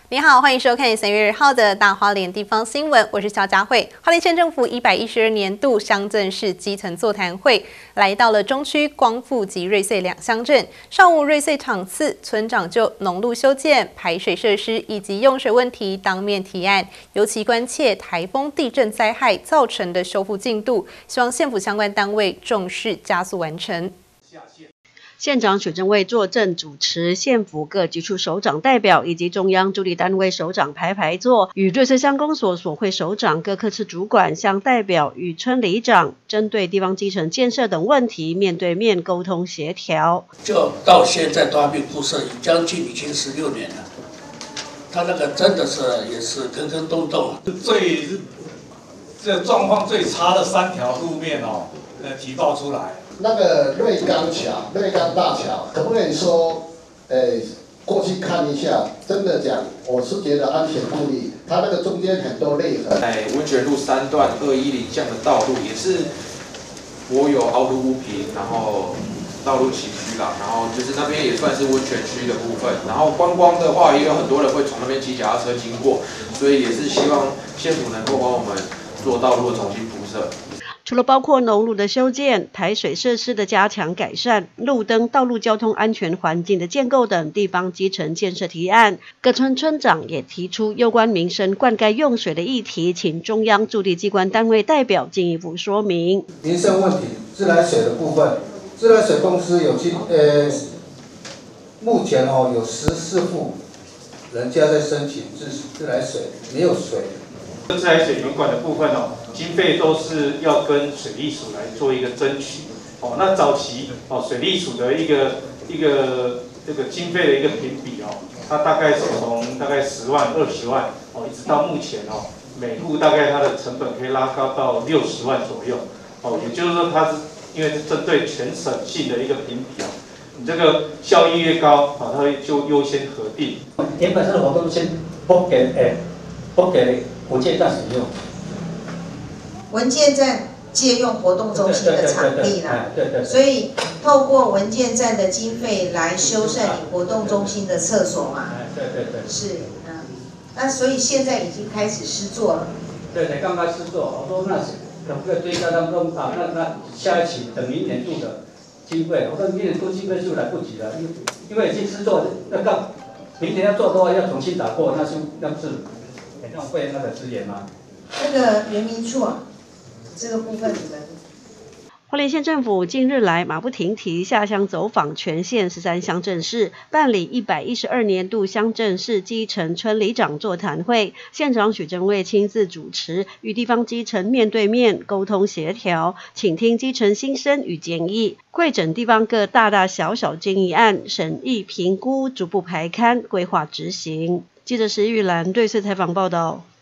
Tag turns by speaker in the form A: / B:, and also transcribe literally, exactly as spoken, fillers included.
A: 你好，欢迎收看三月二号的大花莲地方新闻，我是肖佳慧。花莲县政府一百一十二年度乡镇市基层座谈会来到了中区光复及瑞穗两乡镇。上午瑞穗场次，村长就农路修建、排水设施以及用水问题当面提案，尤其关切台风、地震灾害造成的修复进度，希望县府相关单位重视加速完成。
B: 县长许正蔚坐镇主持，县府各局处首长代表以及中央助理单位首长排排坐，与瑞穗乡公所所会首长、各科次主管、乡代表与村里长，针对地方基层建设等问题面对面沟通协调。
C: 就到现在都还没铺设，将近已经十六年了。他那个真的是也是坑坑洞洞。
D: 最这状况最差的三条路面哦，呃提报出来。
E: 那个瑞冈桥、瑞冈大桥，可不可以说，诶、欸，过去看一下？真的讲，我是觉得安全不利，它那个中间很多裂痕。
F: 在温泉路三段二一零这样的道路，也是柏油凹凸不平，然后道路崎岖啦，然后就是那边也算是温泉区的部分。然后观光的话，也有很多人会从那边骑脚踏车经过，所以也是希望县府能够帮我们做道路的重新铺设。
B: 除了包括农路的修建、排水设施的加强改善、路灯、道路交通安全环境的建构等地方基层建设提案，各村村长也提出有关民生灌溉用水的议题，请中央驻地机关单位代表进一步说明。
E: 民生问题，自来水的部分，自来水公司有去呃，目前哦有十四户人家在申请自自来水，没有水。
D: 自来水源管的部分哦，经费都是要跟水利署来做一个争取哦。那早期哦，水利署的一个一个这个经费的一个评比哦，它大概是从大概十万、二十万哦，一直到目前哦，每户大概它的成本可以拉高到六十万左右哦。也就是说，它是因为是针对全省性的一个评比哦，你这个效益越高，哦，它会就优先核定。
G: 原本是活动先拨给诶，拨给文件站使用。
H: 文件站借用活动中心的场地啦，所以透过文件站的经费来修缮你活动中心的厕所嘛。
G: 对对对。是，
H: 嗯，那所以现在已经开始施作了。
G: 对对，刚开始做，我说那可不可以追加当中啊？那那下一期等明年度的经费，我说明年度经费就来不及了，因因为已经施作，那到明年要做的话要重新打过，那就那不是很浪费那个资源吗？
H: 那个原民处啊。这个部分你们，
B: 花莲县政府近日来马不停蹄下乡走访全县十三乡镇市，办理一百一十二年度乡镇市基层村里长座谈会，县长许正蔚亲自主持，与地方基层面对面沟通协调，倾听基层心声与建议，汇整地方各大大小小建议案，审议评估，逐步排刊规划执行。记者石玉兰对穗采访报道。